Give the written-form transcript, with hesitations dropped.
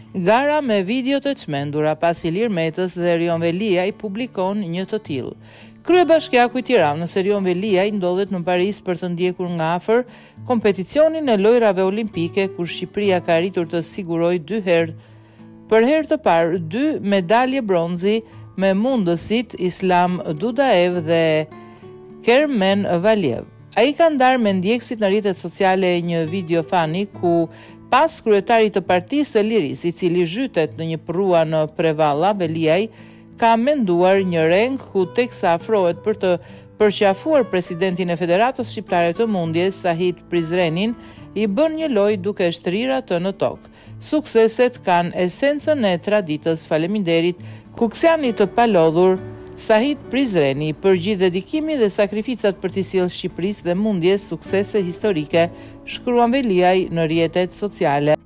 Gara me video të çmendura pas Ilir Metës dhe Erion Veliaj publikon një të tillë. Kryebashkiaku i Tiranës Erion Veliaj ndodhet në Paris për të ndjekur nga afër kompeticionin e lojrave olimpike kur Shqipëria ka arritur të sigurojë për herë të parë 2 medalje bronzi me mundësit Islam Dudaev dhe Kermen Valiev. Ai ka ndarë me ndjekësit në rrjetet sociale një video fani ku pas kryetarit të Partisë së Lirisë, i cili zhytet në një prrua në Prevalla, Veliaj ka menduar një reng ku teksa afrohet për të përqafuar presidentin e Federatës Shqiptare të Mundjes, Sahit Prizrenin, i bën një lojë duke shtrirë atë në tokë. Sukseset kanë esencën e traditës. Faleminderit Kuksiani të palodhur, Sahit Prizreni, për gjithë dedikimi dhe sakrificat për t'i sjellë Shqipërisë dhe Mundjes suksese historike, shkruan Veliaj në rrjetet sociale.